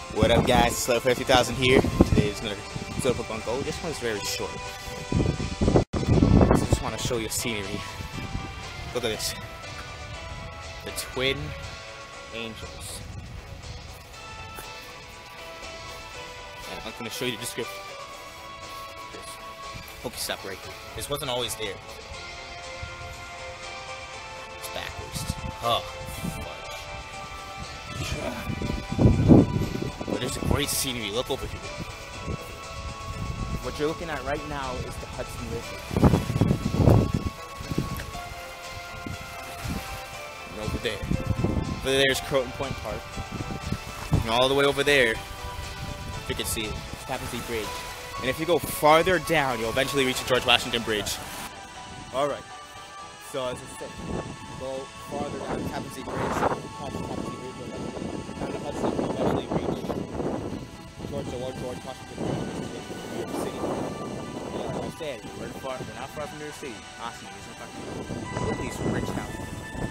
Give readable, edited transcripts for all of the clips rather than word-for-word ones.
What up, guys? Slowfair 3000 here. Today is another Pokemon Go. This one's very short. I just want to show you scenery. Look at this. The Twin Angels. And I'm going to show you the description. This Pokestop right here. This wasn't always there. It's backwards. Oh, fudge. But there's a great scenery. Look over here. What you're looking at right now is the Hudson River. And over there's Croton Point Park. And all the way over there, you can see it, it's Tappan Zee Bridge. And if you go farther down, you'll eventually reach the George Washington Bridge. Alright, so as I said, go farther down the Tappan Zee Bridge, past the Tappan Zee Bridge, down the Hudson, you'll eventually reach George Washington Bridge, New York City. Yeah, like I said, we're not far from New York City. Awesome, look at these rich houses.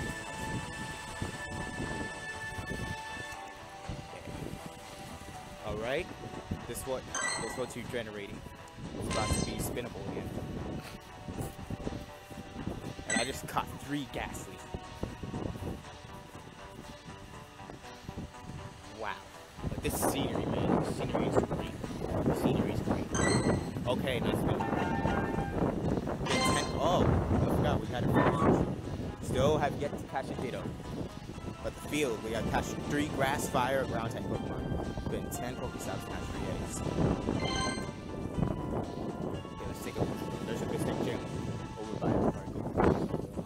Alright, this is what you're generating. It's about to be spinnable again. And I just caught 3 Gastly. Wow. But this scenery, man. The scenery is great. The scenery is great. Okay, nice spinnable. Oh, I forgot we had a fish. Still have yet to catch a Ditto. But the field, we got to catch 3 grass, fire, ground type Pokemon. Been 10 Pokestops to catch 3 eggs. Okay, let's take a look. There's a Mystic Gym over by the park.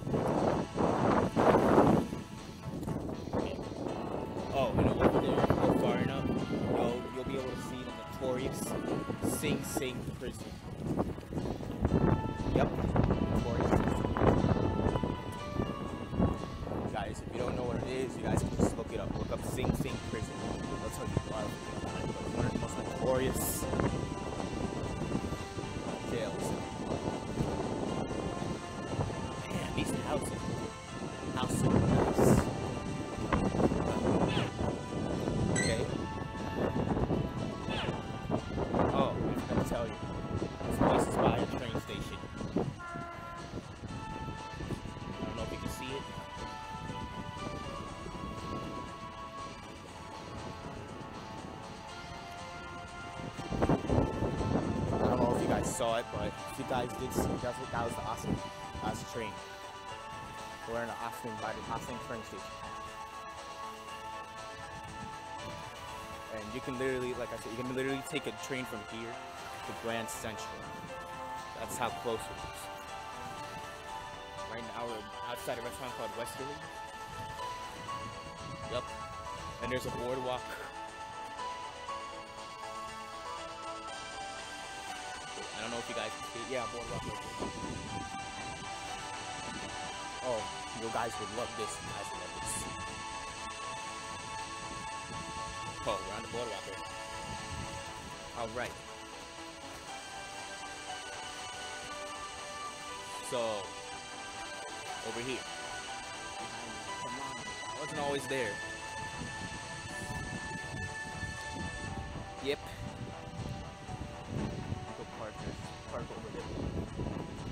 Okay. Oh, and over there, go far enough, you'll be able to see the notorious Sing Sing Prison. Yep, notorious. Guys, if you don't know what it is, you guys can just look it up. Look up Sing Sing Prison. I'll tell you a lot of things about it, but it's one of the most notorious jails. Man, these houses are nice. Okay. Oh, I forgot to tell you. This place is by a train station. I don't know if you can see it. Saw it, but if you guys did see it, that was the Austin train. We're in the Austin by the Austin train station. And you can literally, like I said, you can literally take a train from here to Grand Central. That's how close it is. Right now we're outside a restaurant called Westerly. Yep. And there's a boardwalk. I don't know if you guys can see it. Yeah, boardwalk right there. Oh, you guys would love this. You guys would love this. Oh, we're on the boardwalk right now. Alright. So, over here. Come on. I wasn't always there. Yep. Park over there.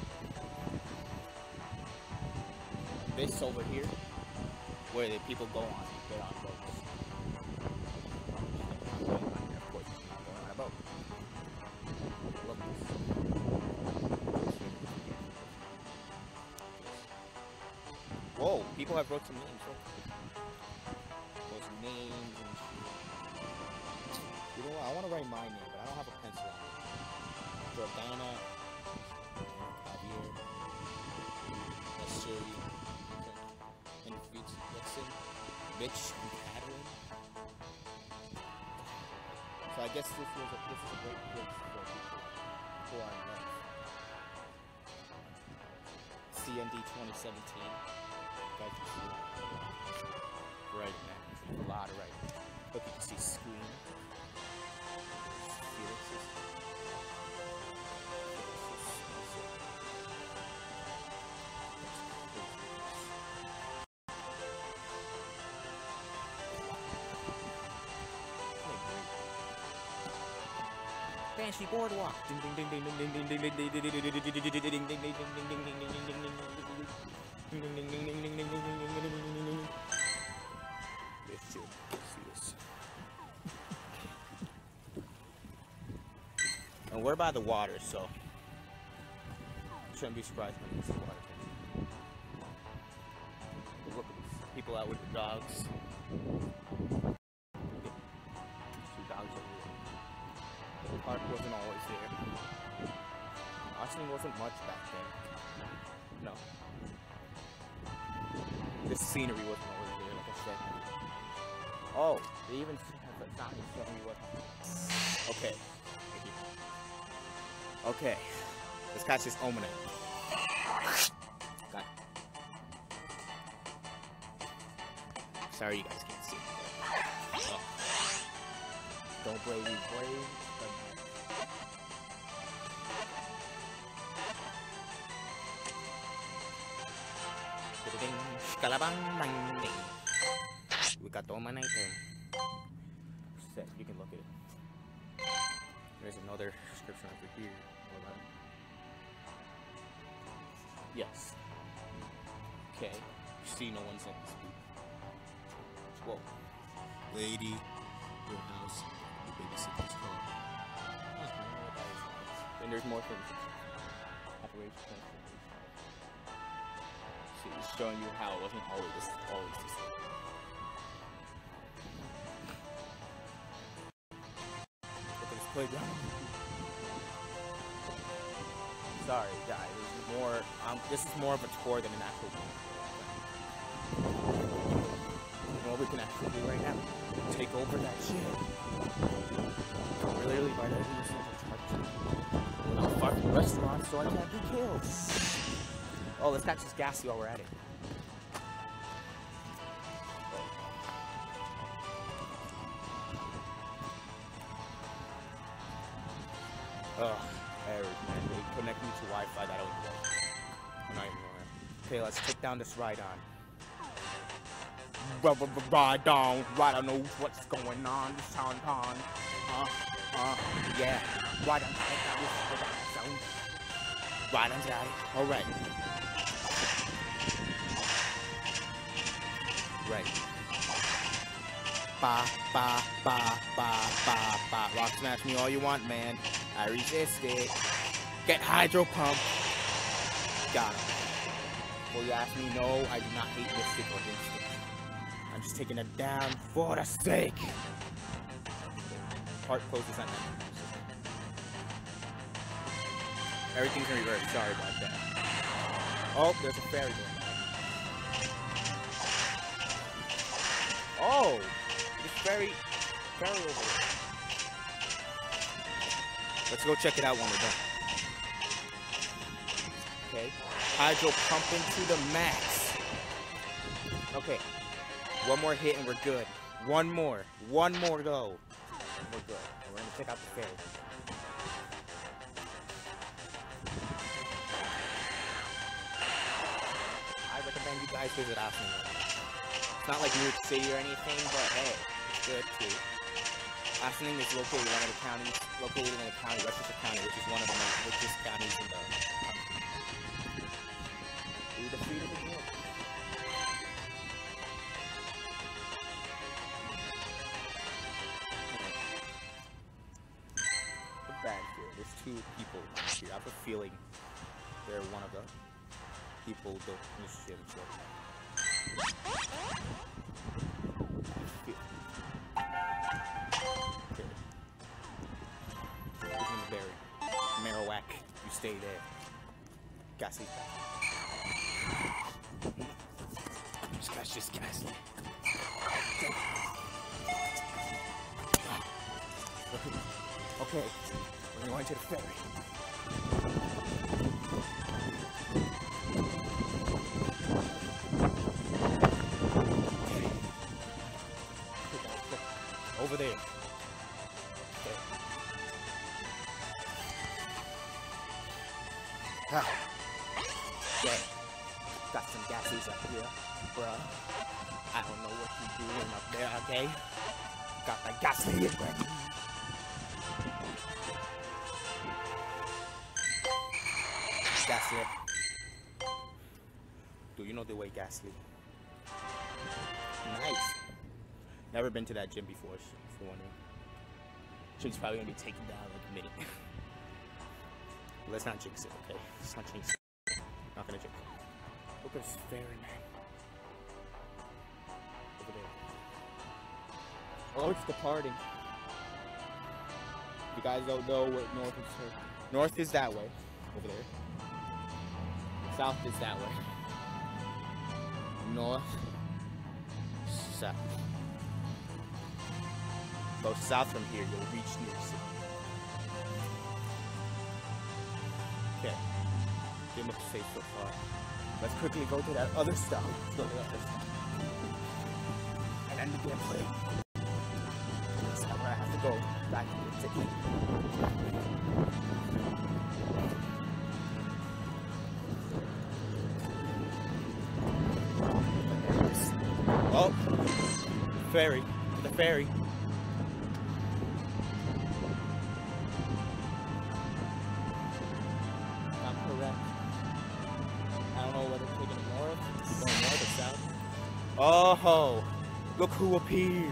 This over here, where the people go on, get on boats. Of course, not going on a boat. Look this. Whoa, people have wrote some names. Those names and shit. You know what? I want to write my name, but I don't have a pencil on it. Jordana, Javier, Siri, and Vixen, Mitch, and Catherine. So I guess this is a great place for people who are in love. CND 2017. You guys can see it. Right, man. There's a lot of writing. Hope you can see Scream. Felix's. Banshee Boardwalk. Ding ding ding ding ding ding ding ding ding ding ding ding ding ding ding ding. Let's see this. And we're by the water, so shouldn't be surprised when you see water. Look at these people out with the dogs. Two dogs over here. The park wasn't always there. Oxney wasn't much back then. No. This scenery wasn't always there, like I said. Oh, they even have a sign showing me what. Okay. Thank you. Okay. Let's catch this ominate. Got it. Sorry you guys can't see. Oh. Don't brave me, brave. We got the ominate there. Set. You can look at it. There's another description over here. Yes. Okay. See, no one's in this booth. Whoa. Lady, your house, the babysitter's car. And there's more things. Operation. See, it's showing you how it wasn't always this way. Look at this playground. Sorry, guys. This is more of a tour than an actual game. You know what we can actually do right now? Take over that shit. We're literally by that we're not far from the restaurant, so I can't be killed. Oh, let's catch this gassy while we're at it. Ugh. Errors, man. They connect me to Wi-Fi that don't work. I'm not even aware. Okay, let's take down this Rhydon. Rhydon knows what's going on. This town. Yeah. Rhydon take down this zone. Rhydon's got it. Alright. Right. Ba. Rock smash me all you want, man. I resist it. Get hydro pump. Got him. Well, you ask me, no, I do not hate Mystic or Instinct. I'm just taking it down for the sake. Part closes on that. Everything's in reverse. Sorry about that. Oh, there's a fairy going on. Oh, this fairy over there. Let's go check it out when we're done. Okay. Hydro pumping to the max. Okay. One more hit and we're good. One more go. And we're good. We're gonna check out the fairy. I recommend you guys visit Oxney. It's not like New York City or anything, but hey, it's good too. Oxney is located in a county, Westchester County, which is one of the richest counties in the country. Through the freedom of the world. The bad here. There's two people here. I have a feeling they're one of the people who built this shit. Berry. Marowak, you stay there. Gassy. Just catch this Gassy. Okay, we're going to the ferry. Over there. Okay. Yeah. Got some gassies up here, bruh. I don't know what you doing up there, okay? Got the gassy in there. Gasly. Dude, you know the way Gasly. Nice. Never been to that gym before, if you're wondering. Gym's probably gonna be taken down in like a minute. Let's not jinx it, okay? Let's not jinx it. Not gonna jinx it. Look at this ferry, man. Over there. Oh, it's departing. If you guys don't know what north is, north is that way, over there. South is that way. North, south. Go south from here, you'll reach New York City. Okay, game up safe so far. Let's quickly go to that other stop. Let's go to that other stop. And end the gameplay. That's where I have to go back to the city. Oh, ferry, the ferry. I'm correct. I don't know whether taking it north, going north or south. Oh, look who appeared.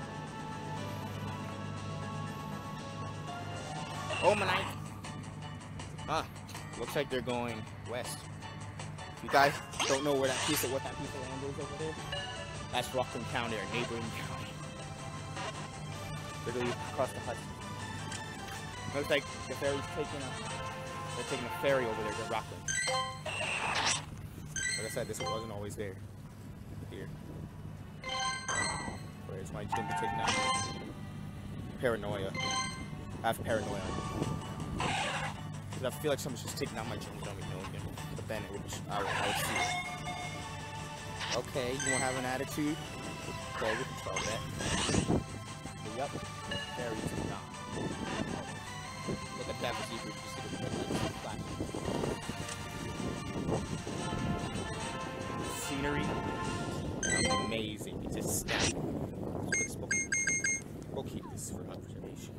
Oh my night. Ah, looks like they're going west. If you guys don't know where that piece of land is over there, that's Rockland County, our neighboring county. Literally across the Hudson. Looks like the ferry's they're taking a ferry over there to Rockland. Like I said, this wasn't always there. Here. Where's my gym to take now? Paranoia. I have paranoia. Because I feel like someone's just taking out my gym without me knowing it. But then I would see it. Okay, you won't have an attitude? Okay, we control that. Yep, there is not. Look at that zebra, you see the scenery. Amazing, it's just stunning. We'll keep this for observation.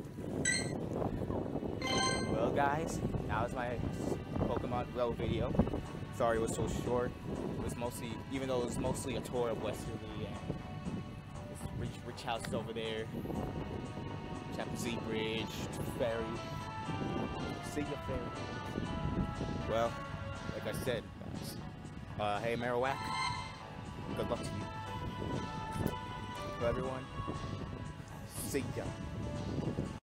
Well guys, that was my Pokemon Go video. Sorry it was so short. It was mostly, even though it was mostly a tour of Westerly and this rich houses over there, Tappan Zee Bridge, ferry, see ya ferry. Well, like I said, guys, hey Marowak, good luck to you. To everyone, see ya.